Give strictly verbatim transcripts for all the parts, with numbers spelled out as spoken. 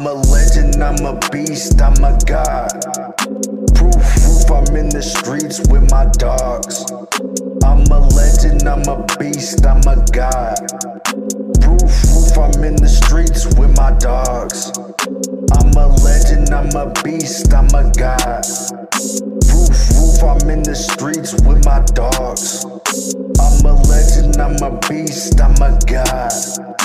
I'm a legend, I'm a beast, I'm a god. Proof, proof, I'm in the streets with my dogs. I'm a legend, I'm a beast, I'm a god. Proof, proof, I'm in the streets with my dogs. I'm a legend, I'm a beast, I'm a god. Proof, proof, I'm in the streets with my dogs. I'm a legend, I'm a beast, I'm a god.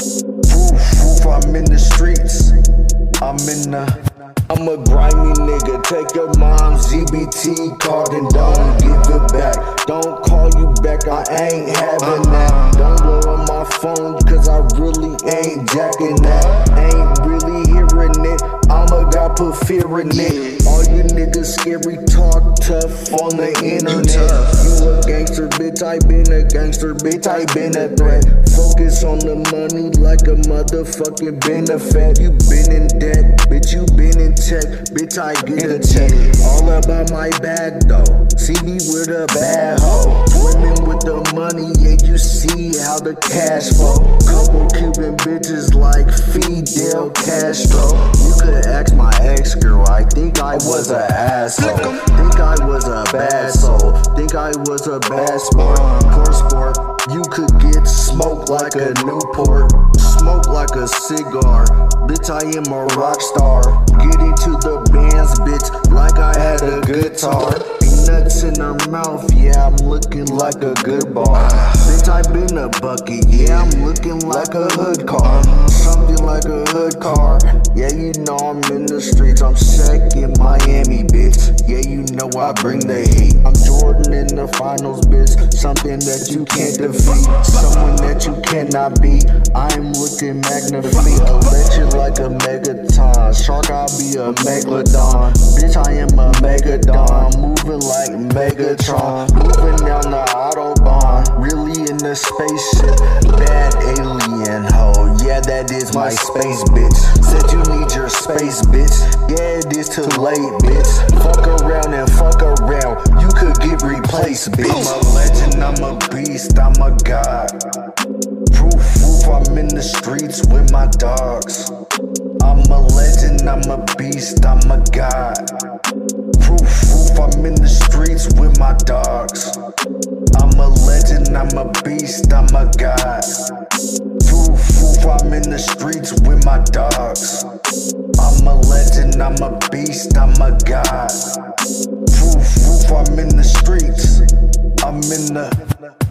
Proof, proof, I'm in the streets. I'm in the I'm a grimy nigga, take your mom's Z B T card and don't give it back. Don't call you back, I ain't having that. Don't blow on my phone, cause I really ain't jacking that. Ain't really hearing it, I'ma got put fear in it. All you niggas scary, talk tough on the internet. You a gangster, bitch, I been a gangster, bitch, I been a threat. Focus on the money like a motherfucking benefit. You been in debt, bitch, you been in check, bitch, I get a check. All about my bag though, see me with a bad hoe. Women with the money, yeah, you see how the cash flow. Couple Cuban bitches like Fidel Castro. You could ask my ex girl, I think I was an asshole. Think I was a bad soul, think I was a bad sport. Poor sport, you could get smoked like a Newport. Smoke like a cigar, bitch, I am a rock star. Get into the bands, bitch, like I had a guitar. Nuts in her mouth, yeah, I'm looking like a good bar. Bitch, I been a bucket, yeah, I'm looking like a hood car. Something like a hood car, yeah, you know I'm in the streets. I'm sick in Miami, bitch, yeah, you know I bring the heat. I'm Jordan in the finals, bitch, something that you can't defeat. Someone that you cannot beat, I'm looking magnifique. A legend like a megaton, shark, I'll be a megalodon. Bitch, I am a megadon, moving like like Megatron, moving down the Autobahn, really in the spaceship. Bad alien hoe, yeah, that is my space, bitch. Said you need your space, bitch, yeah, it is too late, bitch. Fuck around and fuck around, you could get replaced, bitch. I'm a legend, I'm a beast, I'm a god. Proof, proof, I'm in the streets with my dogs. I'm a legend, I'm a beast, I'm a god. Proof, proof, I'm in the streets with my dogs. I'm a legend, I'm a beast, I'm a god. Proof, proof, I'm in the streets with my dogs. I'm a legend, I'm a beast, I'm a god. Proof, proof, I'm in the streets. I'm in the